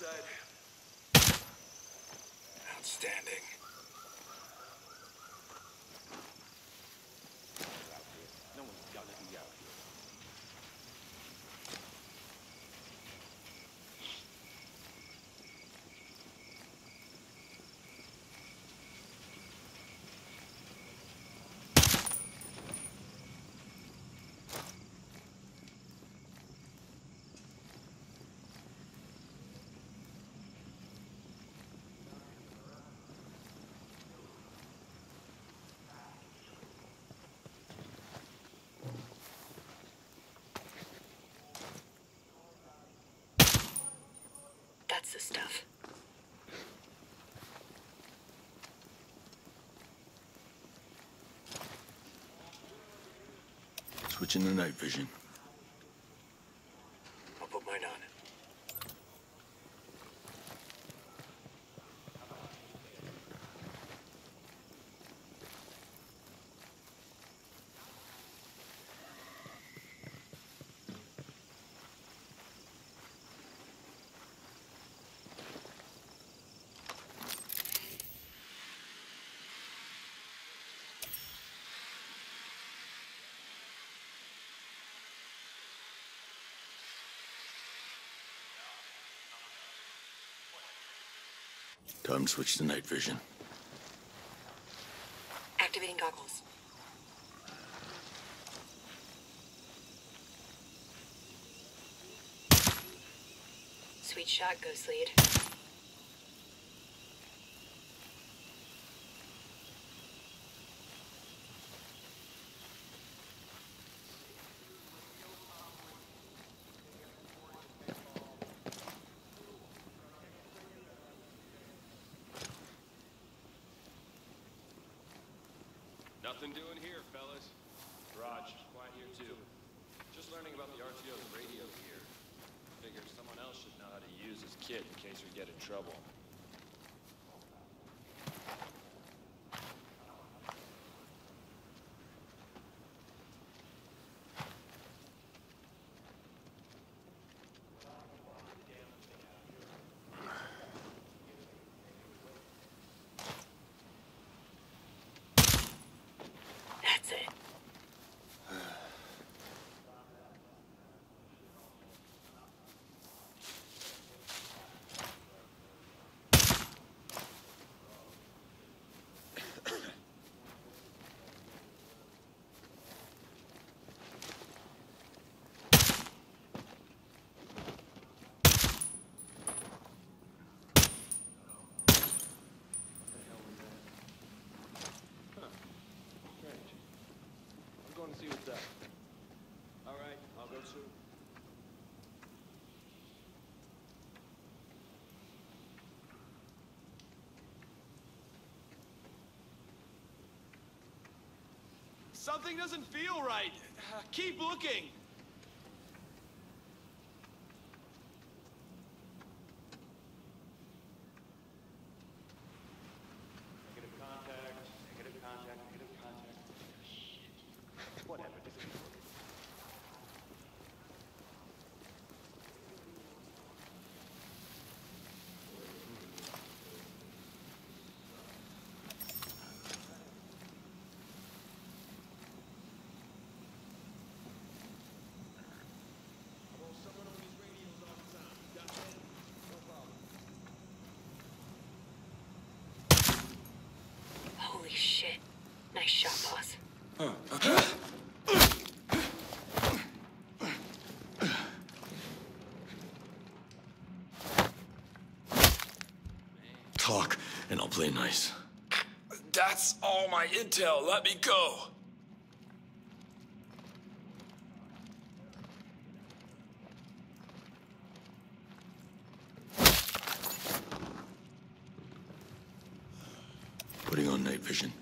side. Outstanding. No one's got to be out here. That's the stuff. Switching to night vision. I'll put mine on. Time to switch to night vision. Activating goggles. Sweet shot, Ghost Lead. Nothing doing here, fellas. Raj, quiet here too. Just learning about the RTO's radio gear. Figure someone else should know how to use his kit in case we get in trouble. That's it. I'm going to see what's up. All right, I'll go too. Something doesn't feel right. Keep looking. Negative contact, negative contact, negative contact. Shit. Whatever. This is working. Holy shit. Nice shot, boss. Talk, and I'll play nice. That's all my intel. Let me go. Putting on night vision.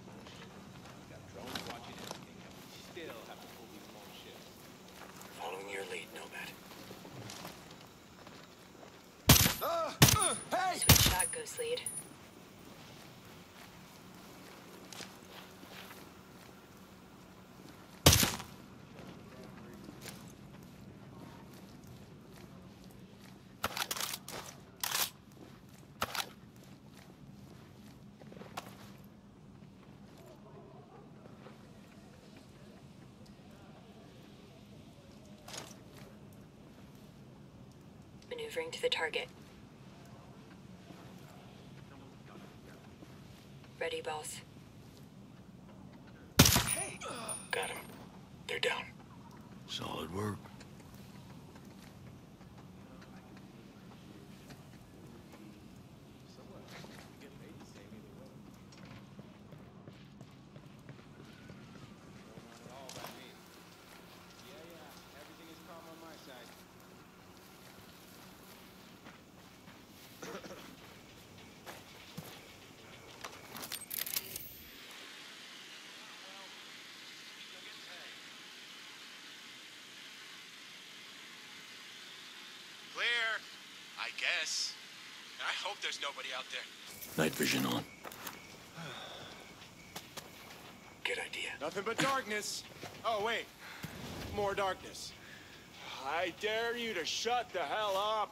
Following your lead, Nomad. Hey! Sweet shot, Ghost Lead. maneuvering to the target. Ready, boss. Got him. They're down. Solid work. Clear, I guess. I hope there's nobody out there. Night vision on. Good idea. Nothing but darkness. Oh, wait. More darkness. I dare you to shut the hell up.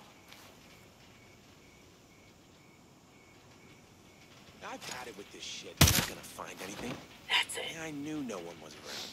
I've had it with this shit. I'm not gonna find anything. That's it. I knew no one was around.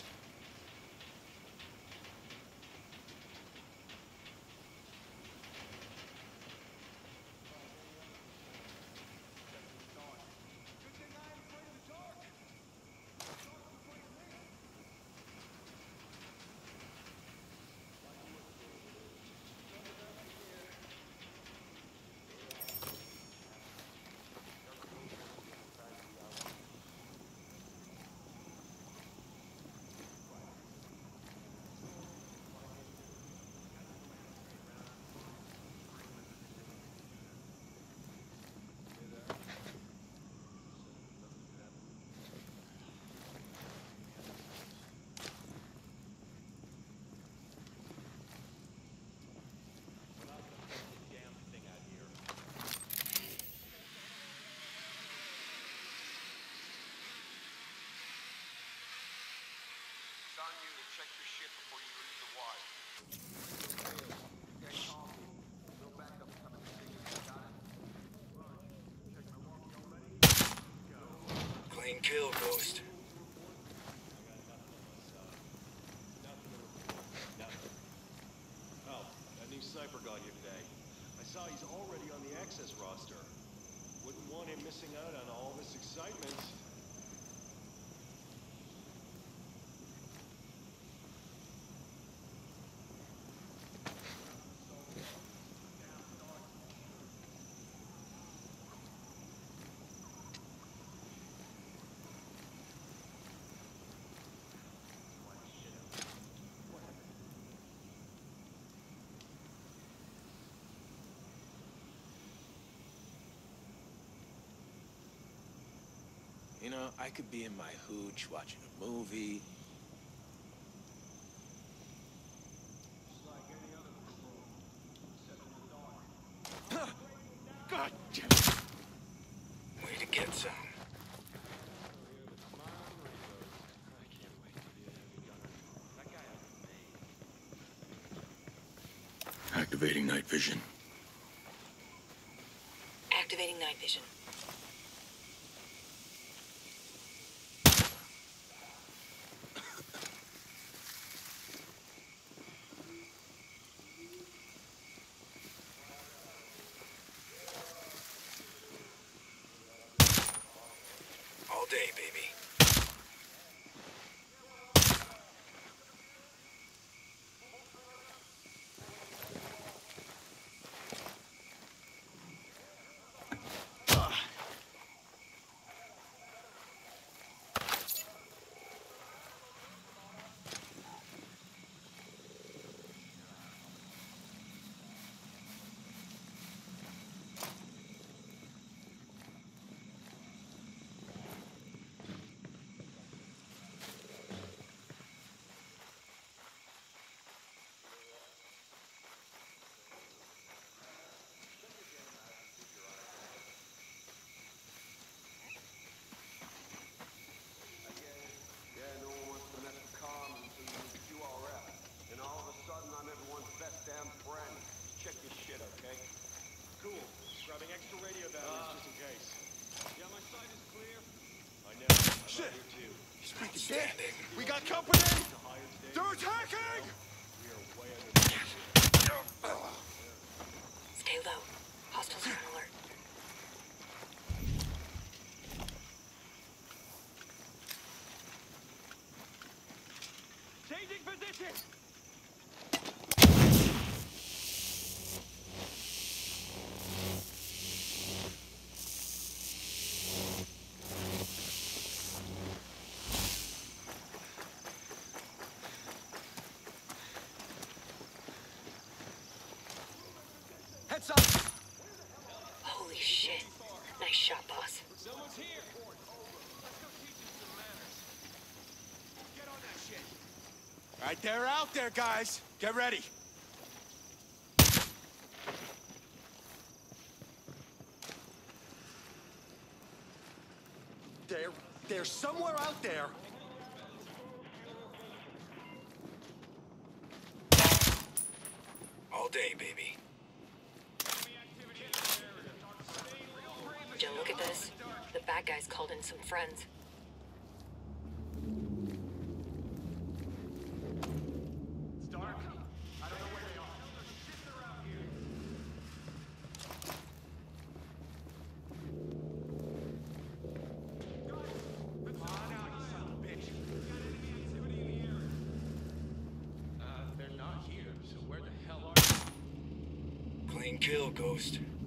On you to check your shit before you leave the wire. Clean kill, Ghost. Oh, that new sniper got here today. I saw he's already on the access roster. Wouldn't want him missing out on all this excitement. You know, I could be in my hooch watching a movie. God damn it. Way to get some. Activating night vision. Activating night vision. All day, baby. Grabbing extra radio batteries just in case. Yeah, my side is clear. I know. I'm Shit. out here too. Outstanding. We got company! They're attacking! We are way under the Stay low. Hostiles are on alert. Changing position! Heads up! Holy shit. Nice shot, boss. Someone's here! All right, they're out there, guys. Get ready. They're somewhere out there. All day, baby. Joe, look at this. The bad guys called in some friends. They're not here, so where the hell are they? Clean kill, Ghost.